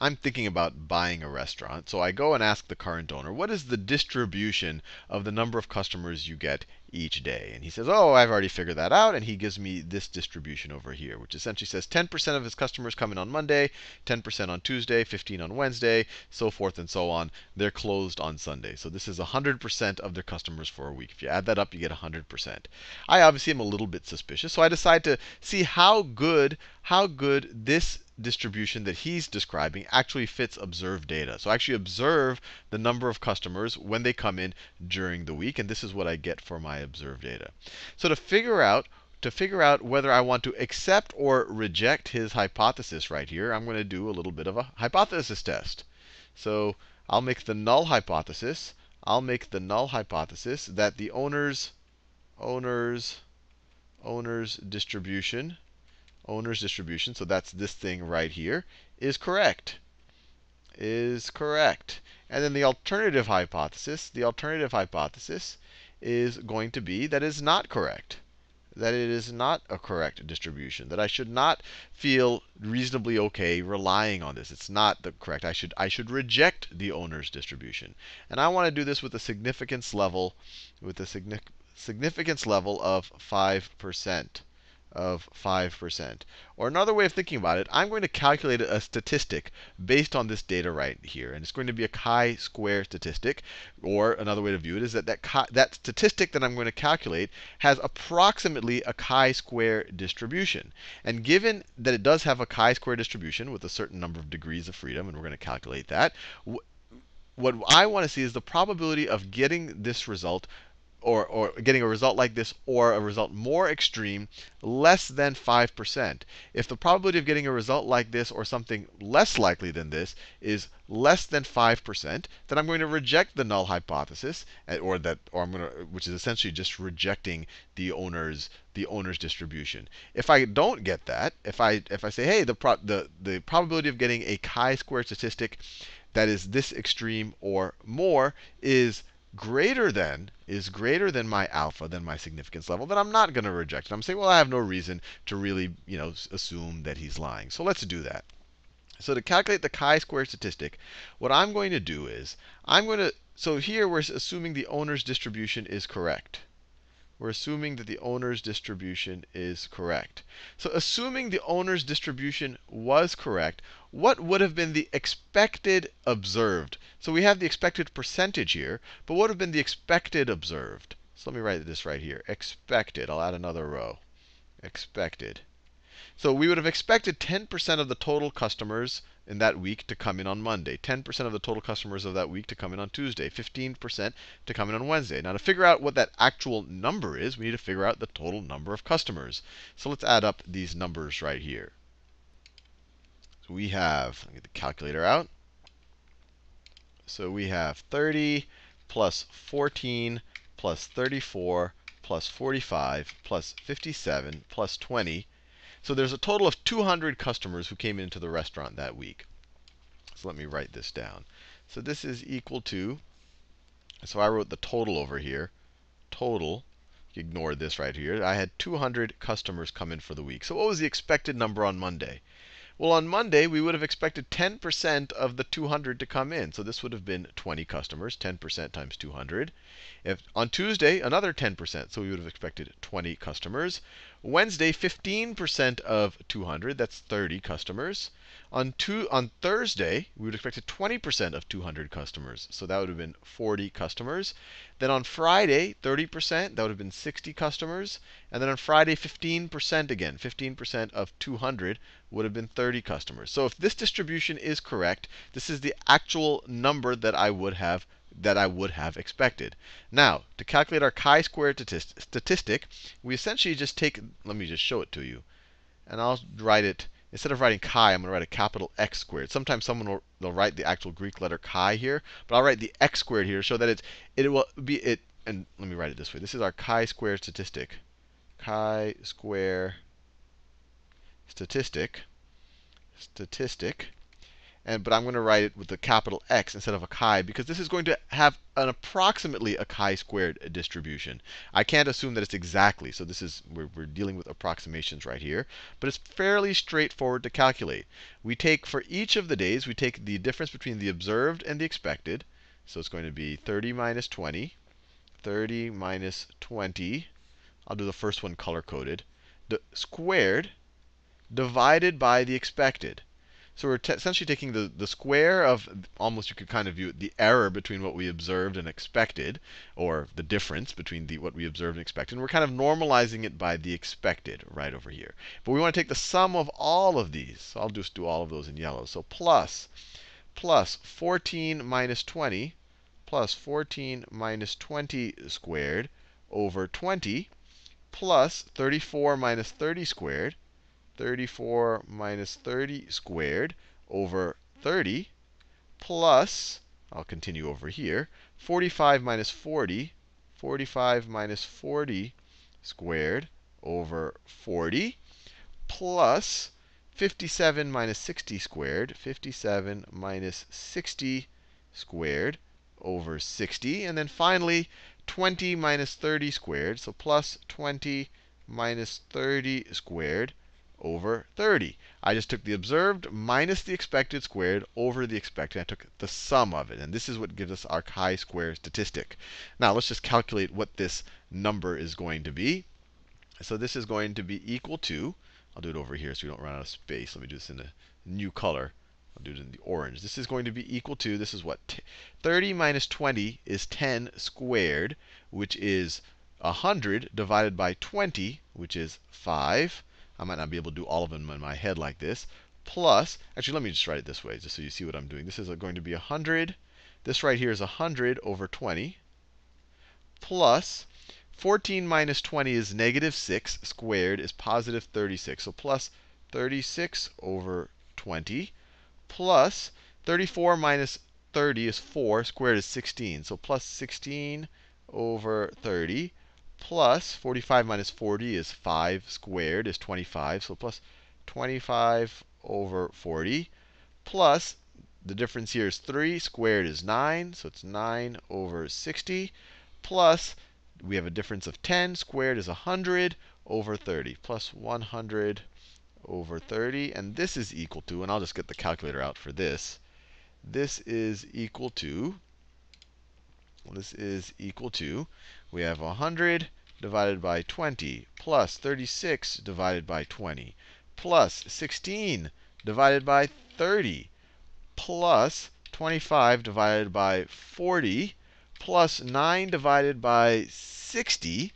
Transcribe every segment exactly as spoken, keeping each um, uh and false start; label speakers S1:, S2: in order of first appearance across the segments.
S1: I'm thinking about buying a restaurant. So I go and ask the current owner, what is the distribution of the number of customers you get each day? And he says, oh, I've already figured that out. And he gives me this distribution over here, which essentially says ten percent of his customers come in on Monday, ten percent on Tuesday, fifteen on Wednesday, so forth and so on. They're closed on Sunday. So this is one hundred percent of their customers for a week. If you add that up, you get one hundred percent. I obviously am a little bit suspicious. So I decide to see how good, how good this distribution that he's describing actually fits observed data. So I actually observe the number of customers when they come in during the week, and this is what I get for my observed data. So to figure out to figure out whether I want to accept or reject his hypothesis right here, I'm going to do a little bit of a hypothesis test. So I'll make the null hypothesis. I'll make the null hypothesis that the owner's owner's owner's distribution owner's distribution, so that's this thing right here, is correct. Is correct. And then the alternative hypothesis, the alternative hypothesis is going to be that it's not correct. That it is not a correct distribution. That I should not feel reasonably okay relying on this. It's not the correct. I should I should reject the owner's distribution. And I want to do this with a significance level, with a signi significance level of five percent. Of five percent. Or another way of thinking about it, I'm going to calculate a statistic based on this data right here. And it's going to be a chi-square statistic. Or another way to view it is that that, chi that statistic that I'm going to calculate has approximately a chi-square distribution. And given that it does have a chi-square distribution with a certain number of degrees of freedom, and we're going to calculate that, what I want to see is the probability of getting this result Or, or getting a result like this, or a result more extreme, less than five percent. If the probability of getting a result like this, or something less likely than this, is less than five percent, then I'm going to reject the null hypothesis, or that, or I'm going to, which is essentially just rejecting the owner's the owner's distribution. If I don't get that, if I if I say, hey, the pro, the the probability of getting a chi-square statistic that is this extreme or more is greater than is greater than my alpha, than my significance level, then I'm not going to reject it. I'm saying, well, I have no reason to really, you know, assume that he's lying. So let's do that. So to calculate the chi-square statistic, what I'm going to do is I'm going to, so here we're assuming the owner's distribution is correct. We're assuming that the owner's distribution is correct. So assuming the owner's distribution was correct, what would have been the expected observed? So we have the expected percentage here, but what would have been the expected observed? So let me write this right here. Expected. I'll add another row. Expected. So we would have expected ten percent of the total customers in that week to come in on Monday, ten percent of the total customers of that week to come in on Tuesday, fifteen percent to come in on Wednesday. Now to figure out what that actual number is, we need to figure out the total number of customers. So let's add up these numbers right here. So we have, let me get the calculator out. So we have thirty plus fourteen plus thirty-four plus forty-five plus fifty-seven plus twenty. So there's a total of two hundred customers who came into the restaurant that week. So let me write this down. So this is equal to, so I wrote the total over here. Total, ignore this right here. I had two hundred customers come in for the week. So what was the expected number on Monday? Well, on Monday, we would have expected ten percent of the two hundred to come in. So this would have been twenty customers, ten percent times two hundred. If on Tuesday, another ten percent. So we would have expected twenty customers. Wednesday, fifteen percent of two hundred. That's thirty customers. On, two, on Thursday, we would have expected twenty percent of two hundred customers. So that would have been forty customers. Then on Friday, thirty percent. That would have been sixty customers. And then on Friday, fifteen percent again. fifteen percent of two hundred would have been thirty customers. So if this distribution is correct, this is the actual number that I would have that I would have expected. Now, to calculate our chi-square statistic, we essentially just take, let me just show it to you. And I'll write it, instead of writing chi, I'm going to write a capital X squared. Sometimes someone will they'll write the actual Greek letter chi here, but I'll write the X squared here to show that it's, it will be, it. And let me write it this way. This is our chi-square statistic. Chi-square statistic. Statistic. and but I'm going to write it with a capital X instead of a chi, because this is going to have an approximately a chi-squared distribution. I can't assume that it's exactly, so this is we're, we're dealing with approximations right here. But it's fairly straightforward to calculate. We take, for each of the days, we take the difference between the observed and the expected. So it's going to be thirty minus twenty. thirty minus twenty. I'll do the first one color-coded. Squared divided by the expected. So we're essentially taking the, the square of, almost you could kind of view it, the error between what we observed and expected, or the difference between the, what we observed and expected. And we're kind of normalizing it by the expected right over here. But we want to take the sum of all of these. So I'll just do all of those in yellow. So plus, plus fourteen minus twenty, plus fourteen minus twenty squared over twenty, plus thirty-four minus thirty squared, thirty-four minus thirty squared over thirty, plus, I'll continue over here, forty-five minus forty, forty-five minus forty squared over forty, plus fifty-seven minus sixty squared, fifty-seven minus sixty squared over sixty. And then finally, twenty minus thirty squared, so plus twenty minus thirty squared over thirty. I just took the observed minus the expected squared over the expected. I took the sum of it. And this is what gives us our chi-square statistic. Now, let's just calculate what this number is going to be. So this is going to be equal to, I'll do it over here so we don't run out of space. Let me do this in a new color. I'll do it in the orange. This is going to be equal to, this is what? thirty minus twenty is ten squared, which is one hundred divided by twenty, which is five. I might not be able to do all of them in my head like this. Plus, actually, let me just write it this way, just so you see what I'm doing. This is going to be one hundred. This right here is one hundred over twenty. Plus, fourteen minus twenty is negative six. Squared is positive thirty-six. So plus thirty-six over twenty. Plus, thirty-four minus thirty is four. Squared is sixteen. So plus sixteen over thirty. Plus, forty-five minus forty is five. Squared is twenty-five. So plus twenty-five over forty. Plus, the difference here is three. Squared is nine. So it's nine over sixty. Plus, we have a difference of ten. Squared is one hundred over thirty. Plus one hundred over thirty. And this is equal to, and I'll just get the calculator out for this. This is equal to, this is equal to, we have one hundred divided by twenty plus thirty-six divided by twenty plus sixteen divided by thirty plus twenty-five divided by forty plus nine divided by sixty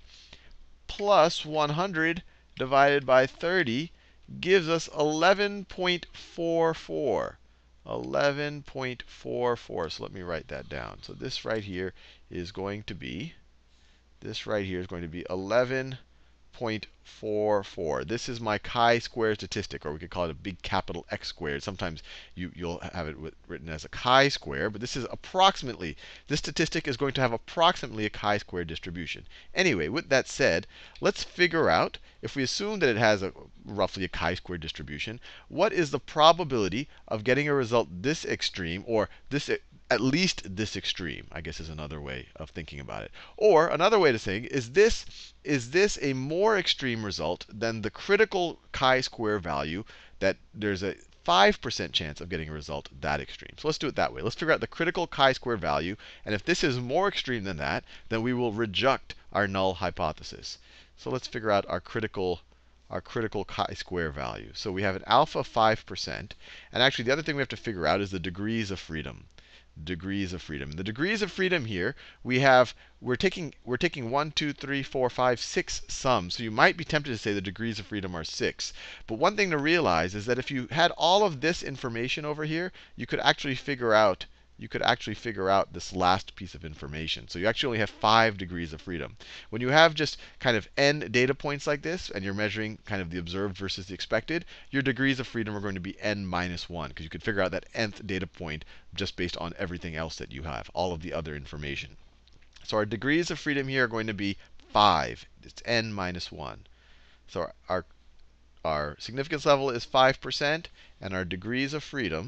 S1: plus one hundred divided by thirty gives us eleven point four four. eleven point four four. So let me write that down. So this right here is going to be, this right here is going to be eleven point four four. This is my chi-square statistic, or we could call it a big capital X squared. Sometimes you, you'll have it written as a chi-square, but this is approximately, this statistic is going to have approximately a chi-square distribution. Anyway, with that said, let's figure out, if we assume that it has a roughly a chi-square distribution, what is the probability of getting a result this extreme, or this at least this extreme, I guess is another way of thinking about it. Or another way to say, is this, is this a more extreme result than the critical chi-square value that there's a five percent chance of getting a result that extreme? So let's do it that way. Let's figure out the critical chi-square value. And if this is more extreme than that, then we will reject our null hypothesis. So let's figure out our critical our critical chi-square value. So we have an alpha five percent. And actually, the other thing we have to figure out is the degrees of freedom. Degrees of freedom. The degrees of freedom here, we have, we're taking, we're taking one, two, three, four, five, six sums. So you might be tempted to say the degrees of freedom are six. But one thing to realize is that if you had all of this information over here, you could actually figure out, you could actually figure out this last piece of information. So you actually only have five degrees of freedom. When you have just kind of n data points like this, and you're measuring kind of the observed versus the expected, your degrees of freedom are going to be n minus one, because you could figure out that nth data point just based on everything else that you have, all of the other information. So our degrees of freedom here are going to be five. It's n minus one. So our, our, our significance level is five percent, and our degrees of freedom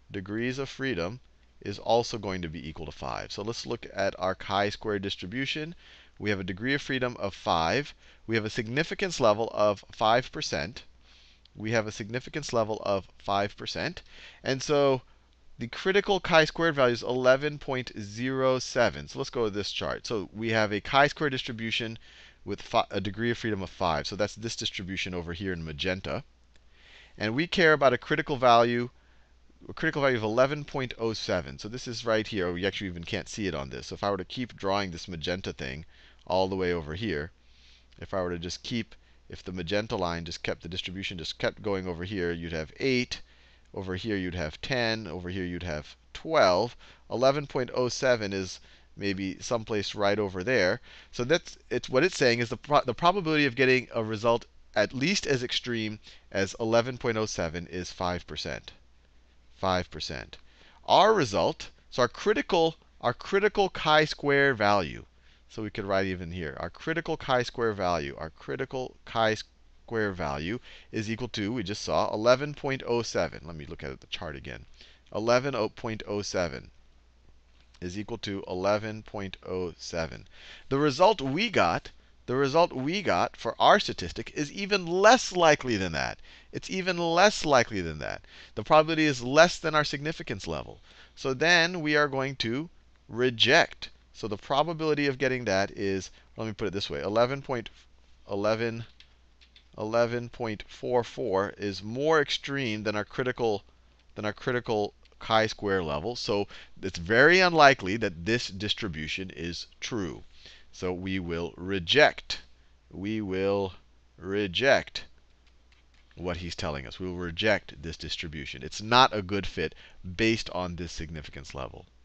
S1: degrees of freedom is also going to be equal to five. So let's look at our chi-square distribution. We have a degree of freedom of five. We have a significance level of five percent. We have a significance level of five percent. And so the critical chi-squared value is eleven point zero seven. So let's go to this chart. So we have a chi-square distribution with a degree of freedom of five. So that's this distribution over here in magenta. And we care about a critical value, a critical value of eleven point zero seven. So this is right here. We actually even can't see it on this. So if I were to keep drawing this magenta thing all the way over here, if I were to just keep, if the magenta line just kept, the distribution just kept going over here, you'd have eight. Over here, you'd have ten. Over here, you'd have twelve. eleven point zero seven is maybe someplace right over there. So that's it's what it's saying is the pro the probability of getting a result at least as extreme as eleven point zero seven is five percent. five percent. Our result, so our critical our critical chi-square value. So we could write even here. Our critical chi-square value, our critical chi-square value is equal to, we just saw, eleven point zero seven. Let me look at the chart again. eleven point zero seven is equal to eleven point zero seven. The result we got, the result we got for our statistic is even less likely than that. It's even less likely than that. The probability is less than our significance level. So then we are going to reject. So the probability of getting that is, let me put it this way, eleven point eleven, eleven point four four is more extreme than our critical than our critical chi-square level. So it's very unlikely that this distribution is true. So we will reject. We will reject what he's telling us. We will reject this distribution. It's not a good fit based on this significance level.